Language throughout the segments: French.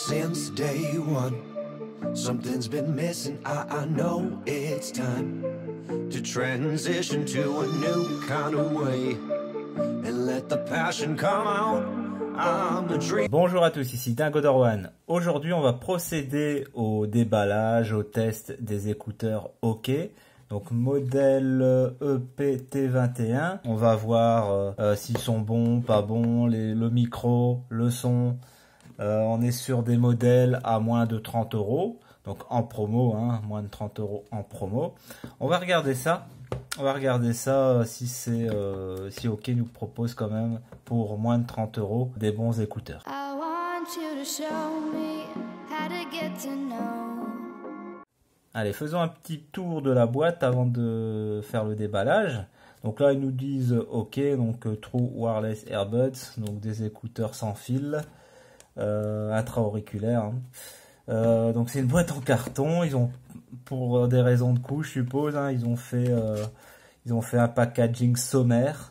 since day one. Something's been missing, I know it's time to transition to a new kind of way and let the passion come out. I'm a dream. Bonjour à tous, ici Dingodor1. Aujourd'hui, on va procéder au déballage, au test des écouteurs OK. Donc modèle EPT21. On va voir s'ils sont bons, pas bons, le micro, le son. On est sur des modèles à moins de 30 €. Donc en promo, hein, moins de 30 € en promo. On va regarder ça. On va regarder ça si c'est si OK nous propose quand même pour moins de 30 € des bons écouteurs. Allez, faisons un petit tour de la boîte avant de faire le déballage. Donc là, ils nous disent OK, donc True Wireless Earbuds, donc des écouteurs sans fil, intra-auriculaires. Hein. Donc c'est une boîte en carton. Ils ont, pour des raisons de coût, je suppose, hein, ils ont fait un packaging sommaire.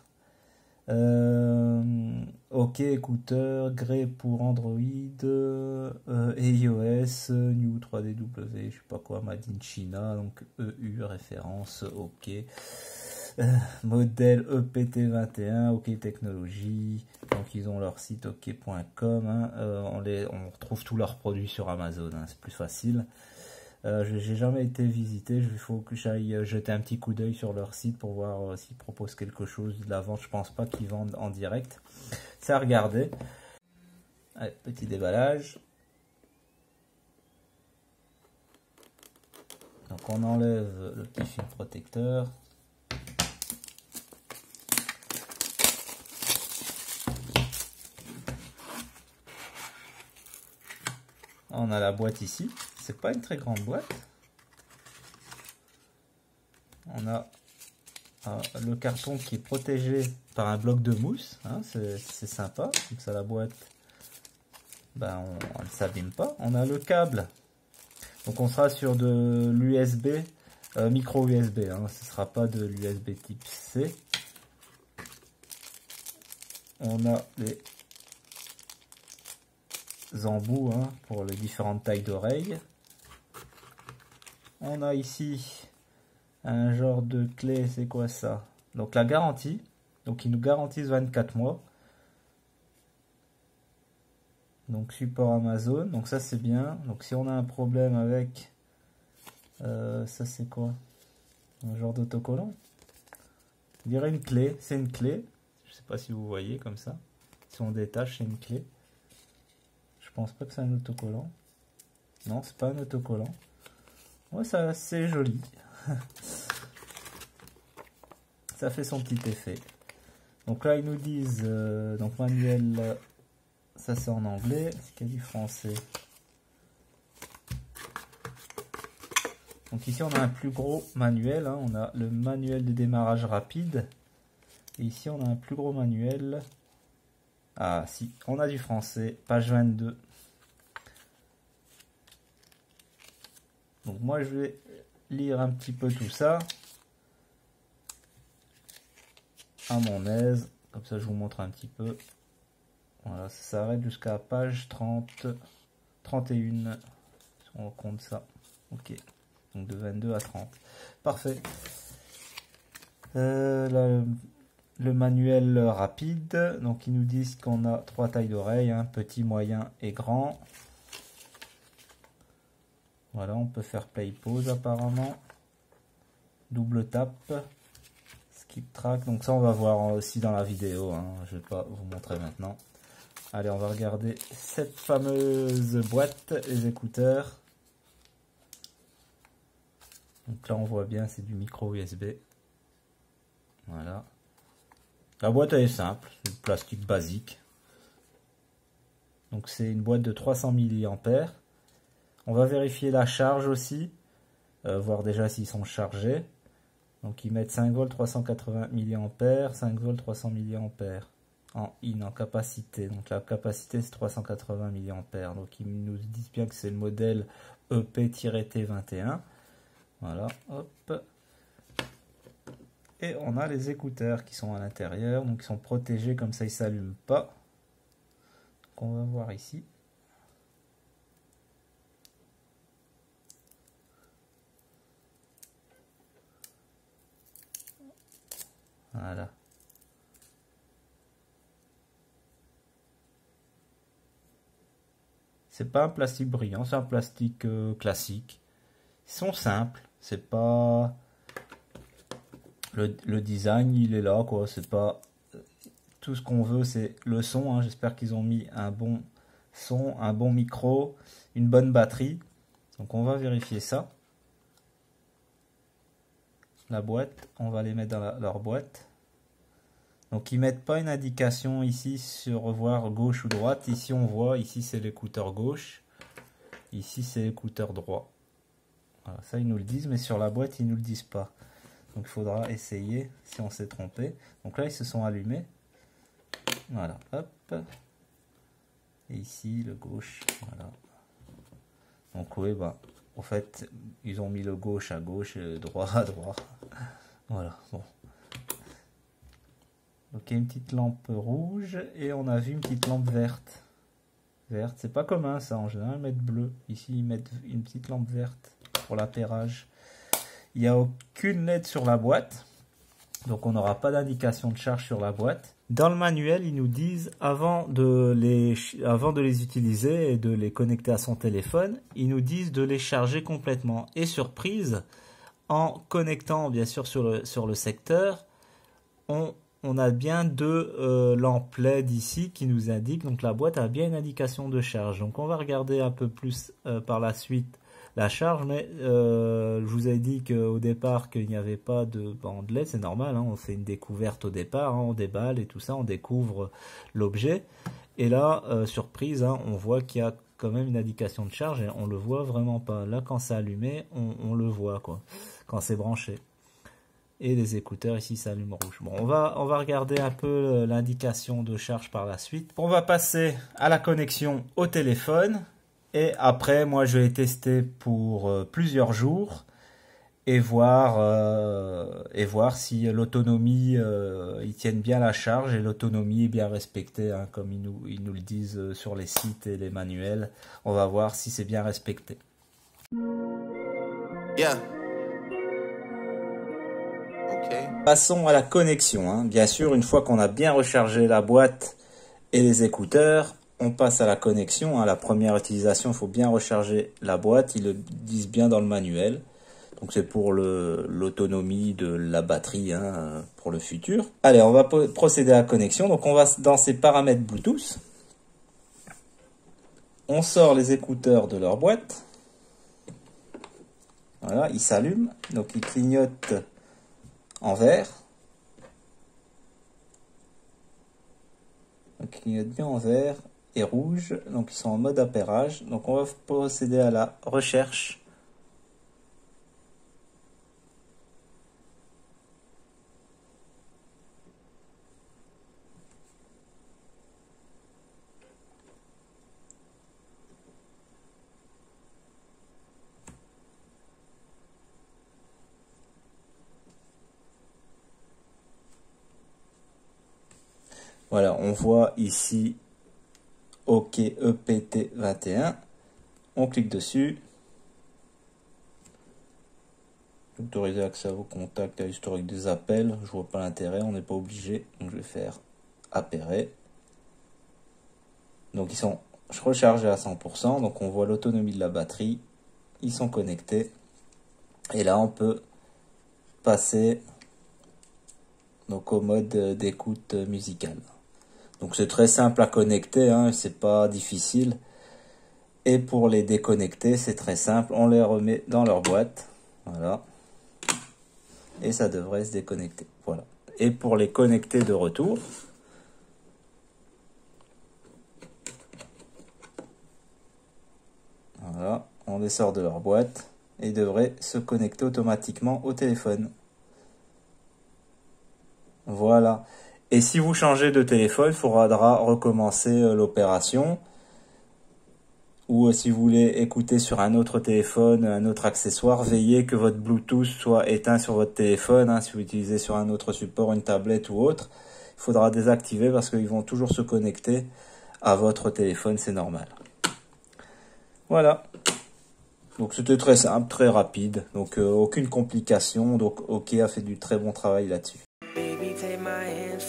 OK, écouteurs, gré pour Android, et iOS, New 3DW, je sais pas quoi, Made in China, donc EU, référence, OK. Modèle EPT21, OK Technologies, donc ils ont leur site ok.com, hein, on retrouve tous leurs produits sur Amazon, hein, c'est plus facile. J'ai jamais été visité, il faut que j'aille jeter un petit coup d'œil sur leur site pour voir s'ils proposent quelque chose de la vente. Je pense pas qu'ils vendent en direct. C'est à regarder. Allez, petit déballage. Donc on enlève le petit film protecteur. On a la boîte ici. C'est pas une très grande boîte. On a le carton qui est protégé par un bloc de mousse. Hein, c'est sympa. Comme ça, la boîte, ben, on ne s'abîme pas. On a le câble. Donc, on sera sur de l'USB, micro USB. Hein, ce ne sera pas de l'USB type C. On a les embouts, hein, pour les différentes tailles d'oreilles. On a ici un genre de clé, c'est quoi ça? Donc la garantie, donc ils nous garantissent 24 mois. Donc support Amazon, donc ça c'est bien. Donc si on a un problème avec, ça c'est quoi? Un genre d'autocollant? Je dirais une clé, c'est une clé. Je sais pas si vous voyez comme ça. Si on détache, c'est une clé. Je pense pas que c'est un autocollant. Non, c'est pas un autocollant. Ouais, ça c'est joli. Ça fait son petit effet. Donc là ils nous disent donc manuel, ça c'est en anglais, est-ce qu'il y a du français? Donc ici on a un plus gros manuel, hein, on a le manuel de démarrage rapide. Et ici on a un plus gros manuel. Ah si, on a du français, page 22. Donc moi je vais lire un petit peu tout ça à mon aise, comme ça je vous montre un petit peu. Voilà, ça s'arrête jusqu'à page 30, 31, si on compte ça. Ok, donc de 22 à 30. Parfait. Là, le manuel rapide, donc ils nous disent qu'on a 3 tailles d'oreilles, hein, petit, moyen et grand. Voilà, on peut faire play pause apparemment. Double tape. Skip track. Donc ça on va voir aussi dans la vidéo. Hein. Je ne vais pas vous montrer maintenant. Allez, on va regarder cette fameuse boîte, les écouteurs. Donc là on voit bien, c'est du micro USB. Voilà. La boîte elle est simple, c'est du plastique basique. Donc c'est une boîte de 300 mAh. On va vérifier la charge aussi, voir déjà s'ils sont chargés. Donc ils mettent 5 volts 380 mAh, 5 volts 300 mAh en in, en capacité. Donc la capacité c'est 380 mAh. Donc ils nous disent bien que c'est le modèle EP-T21. Voilà, hop. Et on a les écouteurs qui sont à l'intérieur, donc ils sont protégés, comme ça ils ne s'allument pas. Donc on va voir ici. Voilà. C'est pas un plastique brillant, c'est un plastique classique. Ils sont simples, c'est pas... Le design, il est là, quoi. C'est pas... Tout ce qu'on veut, c'est le son, hein. J'espère qu'ils ont mis un bon son, un bon micro, une bonne batterie. Donc on va vérifier ça. La boîte, on va les mettre dans leur boîte. Donc ils mettent pas une indication ici sur voir gauche ou droite. Ici on voit, ici c'est l'écouteur gauche, ici c'est l'écouteur droit. Voilà, ça ils nous le disent, mais sur la boîte ils nous le disent pas. Donc il faudra essayer si on s'est trompé. Donc là ils se sont allumés. Voilà, hop. Et ici le gauche, voilà. Donc oui, bah, en fait ils ont mis le gauche à gauche et le droit à droit. Voilà, bon. Ok, une petite lampe rouge et on a vu une petite lampe verte. Verte, c'est pas commun ça, en général ils mettent bleu. Ici ils mettent une petite lampe verte pour l'appairage. Il n'y a aucune LED sur la boîte, donc on n'aura pas d'indication de charge sur la boîte. Dans le manuel, ils nous disent avant de les utiliser et de les connecter à son téléphone, ils nous disent de les charger complètement. Et surprise, en connectant bien sûr sur le secteur, on a bien deux lampes LED ici qui nous indiquent, donc la boîte a bien une indication de charge. Donc on va regarder un peu plus par la suite la charge, mais je vous ai dit qu'au départ qu'il n'y avait pas de bande LED, c'est normal, hein, on fait une découverte au départ, hein, on déballe et tout ça, on découvre l'objet. Et là, surprise, hein, on voit qu'il y a quand même une indication de charge et on le voit vraiment pas. Là, quand c'est allumé, on le voit, quoi, quand c'est branché. Et les écouteurs ici s'allument rouge. Bon, on va regarder un peu l'indication de charge par la suite. On va passer à la connexion au téléphone. Et après, moi, je vais tester pour plusieurs jours et voir si l'autonomie, ils tiennent bien la charge et l'autonomie est bien respectée, hein, comme ils nous le disent sur les sites et les manuels. On va voir si c'est bien respecté. Yeah. Okay. Passons à la connexion, hein. Bien sûr, une fois qu'on a bien rechargé la boîte et les écouteurs, on passe à la connexion, hein. La première utilisation, il faut bien recharger la boîte. Ils le disent bien dans le manuel. Donc c'est pour l'autonomie de la batterie, hein, pour le futur. Allez, on va procéder à la connexion. Donc on va dans ces paramètres Bluetooth. On sort les écouteurs de leur boîte. Voilà, ils s'allument. Donc ils clignotent en vert. Donc ils clignotent bien en vert et rouge. Donc ils sont en mode appairage. Donc on va procéder à la recherche. Voilà, on voit ici OK EPT21. On clique dessus. Autoriser accès à vos contacts, à l'historique des appels. Je vois pas l'intérêt, on n'est pas obligé. Donc je vais faire appairer. Donc ils sont rechargés à 100%. Donc on voit l'autonomie de la batterie. Ils sont connectés. Et là on peut passer donc au mode d'écoute musicale. Donc c'est très simple à connecter, hein, c'est pas difficile. Et pour les déconnecter, c'est très simple, on les remet dans leur boîte, voilà. Et ça devrait se déconnecter, voilà. Et pour les connecter de retour, voilà, on les sort de leur boîte et ils devraient se connecter automatiquement au téléphone. Voilà. Et si vous changez de téléphone, il faudra recommencer l'opération. Ou si vous voulez écouter sur un autre téléphone, un autre accessoire, veillez que votre Bluetooth soit éteint sur votre téléphone. Hein, si vous utilisez sur un autre support, une tablette ou autre, il faudra désactiver parce qu'ils vont toujours se connecter à votre téléphone, c'est normal. Voilà. Donc c'était très simple, très rapide. Donc aucune complication. Donc OK a fait du très bon travail là-dessus.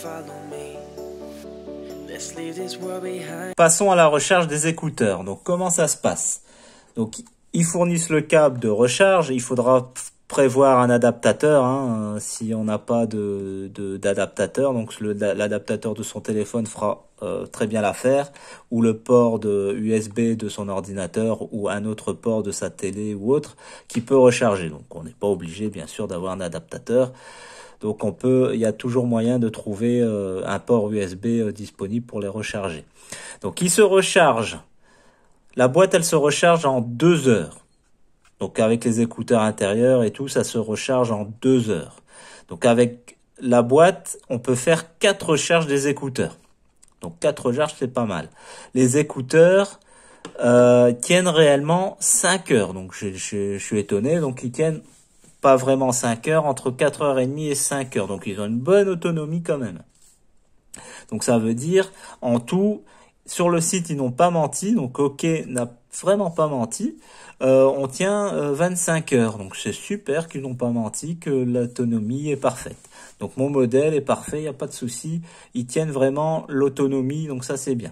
Passons à la recharge des écouteurs. Donc comment ça se passe? Donc ils fournissent le câble de recharge, il faudra prévoir un adaptateur hein, si on n'a pas d'adaptateur. Donc l'adaptateur de son téléphone fera très bien l'affaire, ou le port de USB de son ordinateur, ou un autre port de sa télé ou autre qui peut recharger. Donc on n'est pas obligé bien sûr d'avoir un adaptateur. Donc il y a toujours moyen de trouver un port USB disponible pour les recharger. Donc il se recharge. La boîte elle se recharge en 2 heures. Donc avec les écouteurs intérieurs et tout, ça se recharge en 2 heures. Donc avec la boîte, on peut faire 4 recharges des écouteurs. Donc 4 recharges, c'est pas mal. Les écouteurs tiennent réellement 5 heures. Donc je suis étonné. Donc ils tiennent pas vraiment 5 heures, entre 4h30 et 5 heures. Donc ils ont une bonne autonomie quand même. Donc ça veut dire, en tout, sur le site, ils n'ont pas menti. Donc OK n'a vraiment pas menti. On tient 25 heures. Donc c'est super qu'ils n'ont pas menti, que l'autonomie est parfaite. Donc mon modèle est parfait, il n'y a pas de souci. Ils tiennent vraiment l'autonomie, donc ça c'est bien.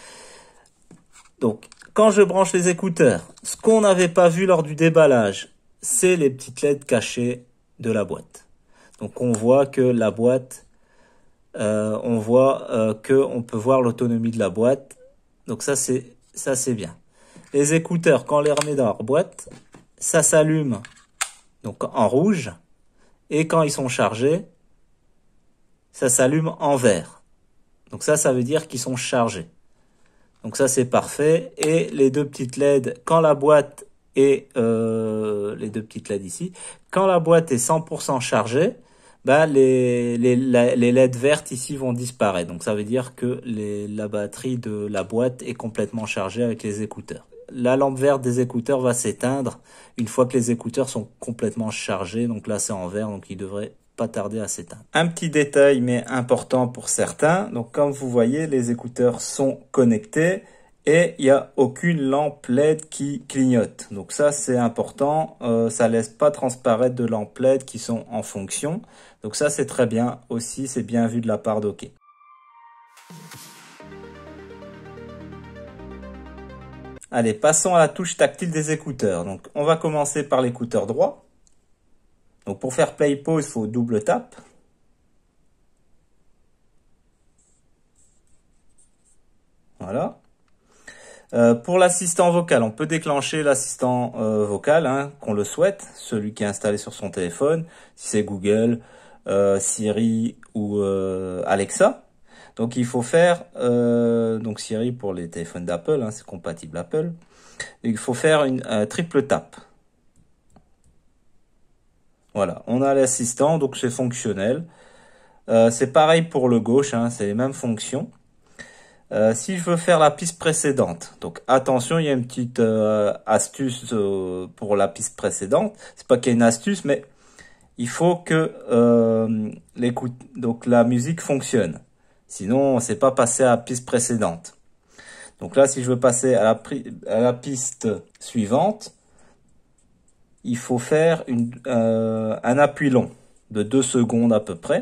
Donc quand je branche les écouteurs, ce qu'on n'avait pas vu lors du déballage, c'est les petites LED cachées de la boîte. Donc on voit que la boîte, on peut voir l'autonomie de la boîte. Donc ça c'est bien. Les écouteurs, quand on les remet dans leur boîte, ça s'allume donc en rouge, et quand ils sont chargés, ça s'allume en vert. Donc ça veut dire qu'ils sont chargés. Donc ça c'est parfait. Et les deux petites LED, quand la boîte est les deux petites LED ici, quand la boîte est 100% chargée, bah les LED vertes ici vont disparaître. Donc ça veut dire que la batterie de la boîte est complètement chargée avec les écouteurs. La lampe verte des écouteurs va s'éteindre une fois que les écouteurs sont complètement chargés. Donc là c'est en vert, donc il devrait pas tarder à s'éteindre. Un petit détail mais important pour certains. Donc comme vous voyez, les écouteurs sont connectés et il n'y a aucune lampe LED qui clignote. Donc ça c'est important, ça laisse pas transparaître de lampes LED qui sont en fonction. Donc ça c'est très bien aussi, c'est bien vu de la part d'OK. Allez, passons à la touche tactile des écouteurs. Donc on va commencer par l'écouteur droit. Donc pour faire play pause, il faut double tap. Voilà. Pour l'assistant vocal, on peut déclencher l'assistant vocal, hein, qu'on le souhaite, celui qui est installé sur son téléphone, si c'est Google, Siri ou Alexa. Donc il faut faire, donc Siri pour les téléphones d'Apple, hein, c'est compatible Apple. Il faut faire un triple tap. Voilà, on a l'assistant, donc c'est fonctionnel. C'est pareil pour le gauche, hein, c'est les mêmes fonctions. Si je veux faire la piste précédente, donc attention, il y a une petite astuce pour la piste précédente. C'est pas qu'il y a une astuce, mais il faut que donc la musique fonctionne. Sinon, on ne sait pas passer à la piste précédente. Donc là, si je veux passer à la piste suivante, il faut faire un appui long de 2 secondes à peu près.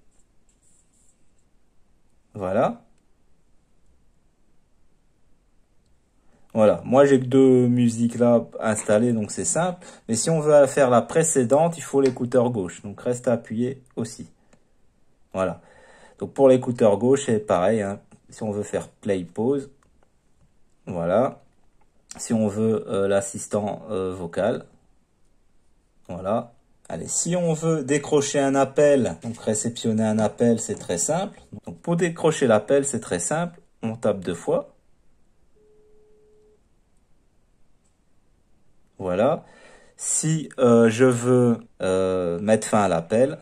Voilà. Voilà, moi j'ai que 2 musiques là installées, donc c'est simple. Mais si on veut faire la précédente, il faut l'écouteur gauche. Donc reste appuyé aussi. Voilà. Donc pour l'écouteur gauche, c'est pareil, hein. Si on veut faire play pause, voilà. Si on veut l'assistant vocal, voilà. Allez, si on veut décrocher un appel, donc réceptionner un appel, c'est très simple. Donc pour décrocher l'appel, c'est très simple. On tape 2 fois. Voilà. Si je veux mettre fin à l'appel,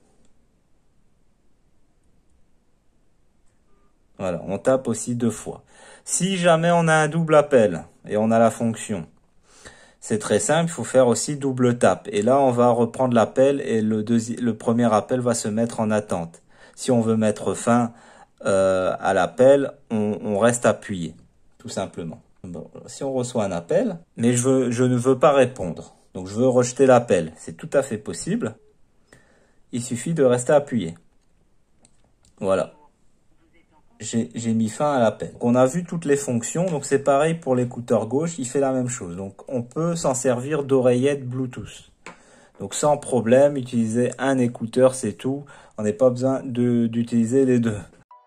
voilà, on tape aussi 2 fois. Si jamais on a un double appel et on a la fonction, c'est très simple, il faut faire aussi double tap. Et là, on va reprendre l'appel et le premier appel va se mettre en attente. Si on veut mettre fin à l'appel, on reste appuyé, tout simplement. Bon, si on reçoit un appel, mais je ne veux pas répondre, donc je veux rejeter l'appel, c'est tout à fait possible. Il suffit de rester appuyé. Voilà. J'ai mis fin à l'appel. On a vu toutes les fonctions, donc c'est pareil pour l'écouteur gauche, il fait la même chose. Donc on peut s'en servir d'oreillette Bluetooth. Donc sans problème, utiliser un écouteur, c'est tout. On n'a pas besoin d'utiliser les deux.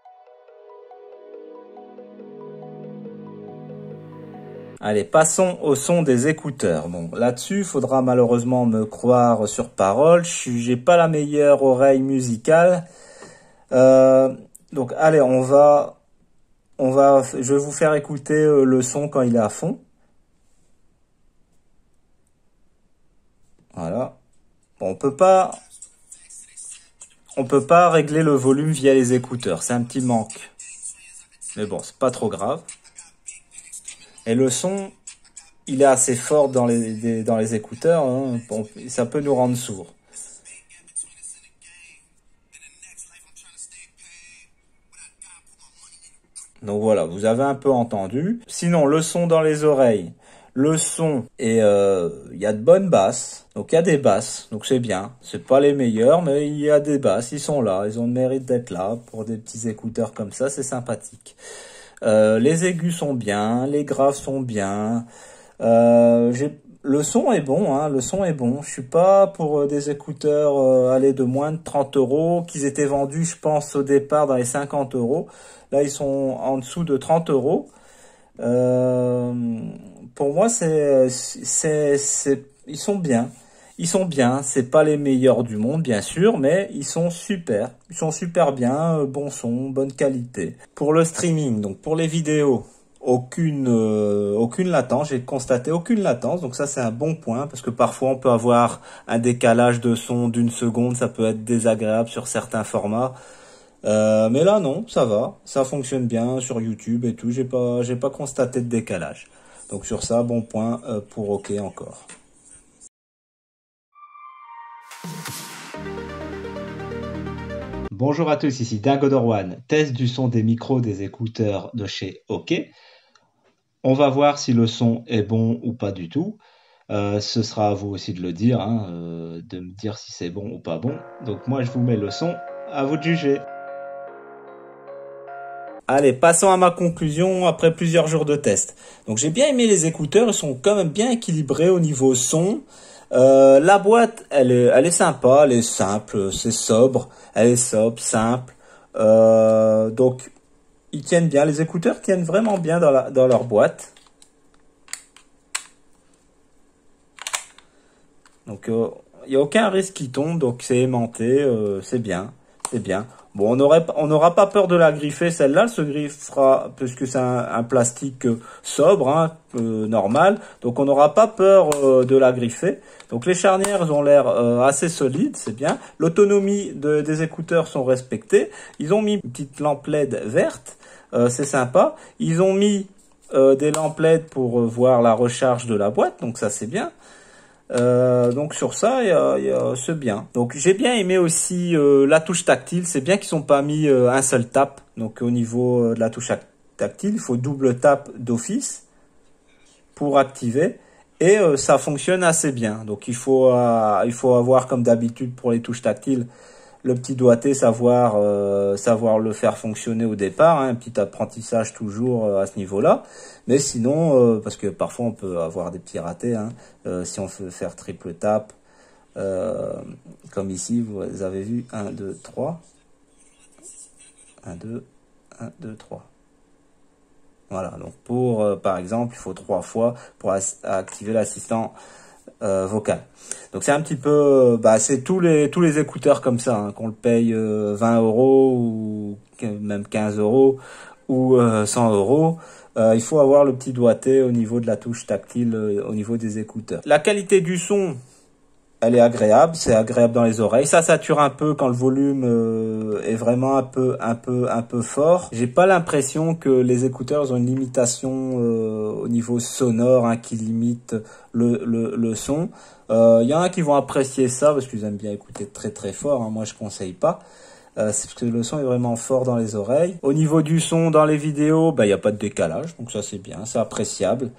Allez, passons au son des écouteurs. Bon, là-dessus, il faudra malheureusement me croire sur parole. J'ai pas la meilleure oreille musicale. Donc, allez, je vais vous faire écouter le son quand il est à fond. Voilà. Bon, on peut pas régler le volume via les écouteurs. C'est un petit manque. Mais bon, c'est pas trop grave. Et le son, il est assez fort dans les écouteurs, hein. Bon, ça peut nous rendre sourds. Donc voilà, vous avez un peu entendu. Sinon, le son dans les oreilles, le son et il y a de bonnes basses. Donc il y a des basses, donc c'est bien. C'est pas les meilleurs, mais il y a des basses, ils sont là, ils ont le mérite d'être là pour des petits écouteurs comme ça, c'est sympathique. Les aigus sont bien, les graves sont bien. Le son est bon, hein, le son est bon. Je suis pas pour des écouteurs aller de moins de 30 €, qu'ils étaient vendus, je pense, au départ dans les 50 €. Là, ils sont en dessous de 30 €. Pour moi, ils sont bien. Ils sont bien. C'est pas les meilleurs du monde, bien sûr, mais ils sont super. Ils sont super bien, bon son, bonne qualité. Pour le streaming, donc pour les vidéos, aucune latence. J'ai constaté aucune latence, donc ça c'est un bon point parce que parfois on peut avoir un décalage de son d'une seconde, ça peut être désagréable sur certains formats. Mais là non, ça va, ça fonctionne bien sur YouTube et tout. J'ai pas constaté de décalage. Donc sur ça, bon point pour OK encore. Bonjour à tous, ici Dingodor1, test du son des micros des écouteurs de chez OK. On va voir si le son est bon ou pas du tout. Ce sera à vous aussi de le dire, hein, de me dire si c'est bon ou pas bon. Donc moi je vous mets le son, à vous de juger. Allez, passons à ma conclusion après plusieurs jours de test. Donc j'ai bien aimé les écouteurs, ils sont quand même bien équilibrés au niveau son. La boîte, elle est sympa, elle est simple, c'est sobre, elle est sobre, simple. Donc ils tiennent bien, les écouteurs tiennent vraiment bien dans leur boîte. Donc il n'y a aucun risque qui tombe, donc c'est aimanté, c'est bien, c'est bien. Bon, on n'aura pas peur de la griffer, celle-là, elle se griffera, puisque c'est un plastique sobre, hein, normal, donc on n'aura pas peur de la griffer. Donc les charnières ont l'air assez solides, c'est bien. L'autonomie des écouteurs sont respectées. Ils ont mis une petite lampe LED verte, c'est sympa. Ils ont mis des lampes LED pour voir la recharge de la boîte, donc ça c'est bien. Donc sur ça, c'est bien. Donc j'ai bien aimé aussi la touche tactile. C'est bien qu'ils n'ont pas mis un seul tap. Donc au niveau de la touche tactile, il faut double tap d'office pour activer. Et ça fonctionne assez bien. Donc il faut avoir comme d'habitude pour les touches tactiles le petit doigté, savoir le faire fonctionner au départ, hein, un petit apprentissage toujours à ce niveau-là. Mais sinon, parce que parfois on peut avoir des petits ratés, hein, si on veut faire triple tap, comme ici, vous avez vu, 1, 2, 3. 1, 2, 1, 2, 3. Voilà, donc par exemple, il faut 3 fois pour activer l'assistant vocal. Donc c'est un petit peu, c'est tous les écouteurs comme ça, hein, qu'on le paye 20 € ou même 15 € ou 100 €. Il faut avoir le petit doigté au niveau de la touche tactile, au niveau des écouteurs. La qualité du son, elle est agréable, c'est agréable dans les oreilles. Ça sature un peu quand le volume est vraiment un peu fort. J'ai pas l'impression que les écouteurs ont une limitation au niveau sonore, hein, qui limite le son. Il y en a qui vont apprécier ça parce qu'ils aiment bien écouter très très fort, hein. Moi je conseille pas. C'est parce que le son est vraiment fort dans les oreilles. Au niveau du son dans les vidéos, il n'y a pas de décalage, donc ça c'est bien, c'est appréciable.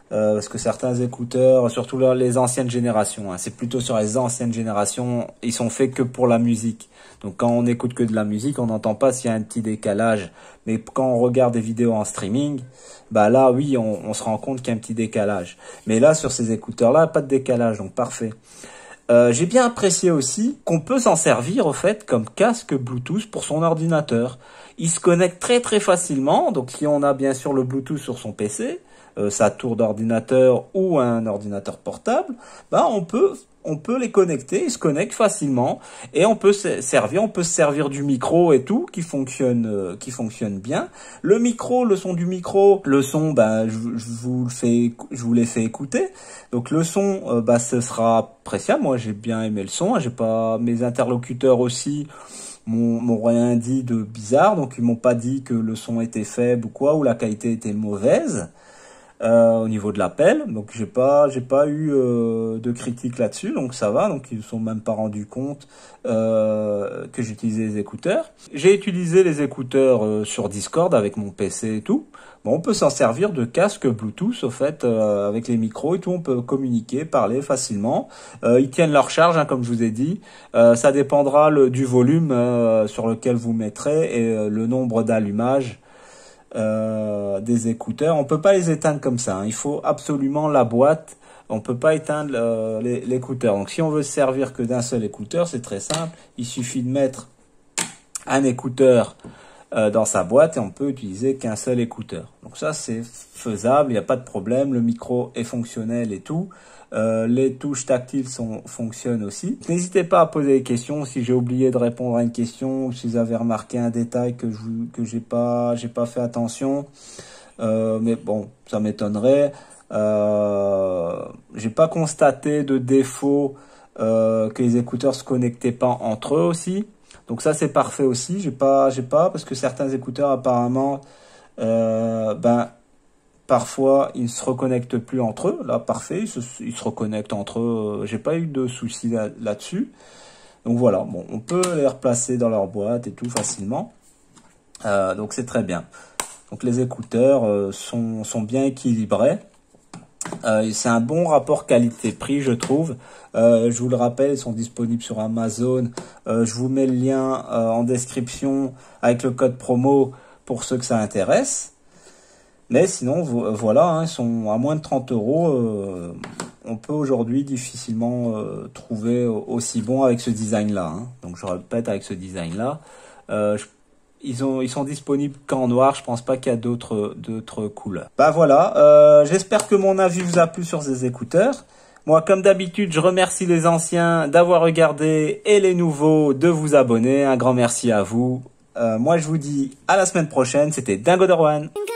parce que certains écouteurs, surtout les anciennes générations, hein, c'est plutôt sur les anciennes générations, ils sont faits que pour la musique. Donc quand on écoute que de la musique, on n'entend pas s'il y a un petit décalage. Mais quand on regarde des vidéos en streaming, bah là oui, on se rend compte qu'il y a un petit décalage. Mais là, sur ces écouteurs-là, pas de décalage, donc parfait. J'ai bien apprécié aussi qu'on peut s'en servir au fait comme casque Bluetooth pour son ordinateur. Il se connecte très très facilement, donc si on a bien sûr le Bluetooth sur son PC, sa tour d'ordinateur ou un ordinateur portable, bah on peut les connecter, ils se connectent facilement et on peut se servir du micro et tout qui fonctionne bien. Le micro, le son du micro, le son, bah je vous l'ai fait écouter. Donc le son, bah ce sera appréciable. Moi j'ai bien aimé le son, j'ai pas, mes interlocuteurs aussi m'ont rien dit de bizarre, donc ils m'ont pas dit que le son était faible ou quoi, ou la qualité était mauvaise. Au niveau de l'appel, donc j'ai pas eu de critiques là-dessus, donc ça va, donc ils ne sont même pas rendus compte que j'utilisais les écouteurs. J'ai utilisé les écouteurs sur Discord avec mon PC et tout. Bon, on peut s'en servir de casque Bluetooth au fait, avec les micros et tout, on peut communiquer, parler facilement. Ils tiennent leur charge, hein, comme je vous ai dit. Ça dépendra du volume sur lequel vous mettrez et le nombre d'allumages des écouteurs. On peut pas les éteindre comme ça, hein. Il faut absolument la boîte. On peut pas éteindre l'écouteur. Donc si on veut se servir que d'un seul écouteur, c'est très simple. Il suffit de mettre un écouteur dans sa boîte et on peut utiliser qu'un seul écouteur. Donc ça c'est faisable, il n'y a pas de problème. Le micro est fonctionnel et tout. Les touches tactiles fonctionnent aussi. N'hésitez pas à poser des questions si j'ai oublié de répondre à une question ou si vous avez remarqué un détail que j'ai pas fait attention. Mais bon, ça m'étonnerait. J'ai pas constaté de défaut que les écouteurs se connectaient pas entre eux aussi. Donc ça c'est parfait aussi. J'ai pas parce que certains écouteurs apparemment parfois, ils ne se reconnectent plus entre eux. Là, parfait, ils se reconnectent entre eux. J'ai pas eu de soucis là-dessus. Donc voilà, bon, on peut les replacer dans leur boîte et tout facilement. Donc c'est très bien. Donc les écouteurs sont bien équilibrés. C'est un bon rapport qualité-prix, je trouve. Je vous le rappelle, ils sont disponibles sur Amazon. Je vous mets le lien en description avec le code promo pour ceux que ça intéresse. Mais sinon, voilà, hein, ils sont à moins de 30 €. On peut aujourd'hui difficilement trouver aussi bon avec ce design-là. Hein. Donc je répète, avec ce design-là. Ils sont disponibles qu'en noir, je pense pas qu'il y a d'autres couleurs. Bah voilà, j'espère que mon avis vous a plu sur ces écouteurs. Moi, comme d'habitude, je remercie les anciens d'avoir regardé et les nouveaux de vous abonner. Un grand merci à vous. Moi, je vous dis à la semaine prochaine. C'était Dingo Derwan.